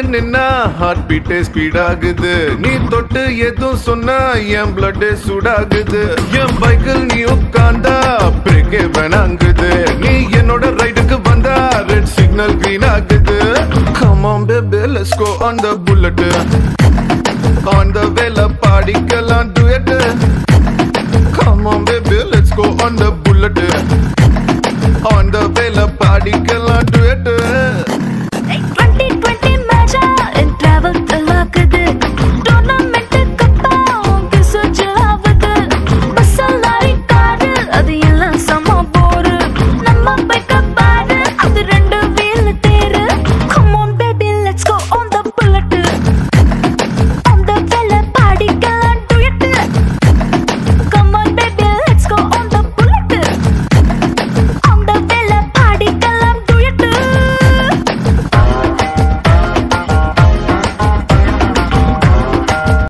நின்னா heart பீட்டே speed ஆகுது நீ தொட்டு எதுவும் சொன்னா என் பிளட்டே சூடாகுது என் பைக்கில் நீ உட்கார்ந்தா பிரேக்கே வேணாங்குது நீ என்னோட ரைடுக்கு வந்தா ரெட் சிக்னல் கிரீன் ஆகுது Come on baby let's go on the bullet On the vela பாடிக்கலாம் duet Come on baby let's go on the bullet On the vela பாடிக்கலாம் duet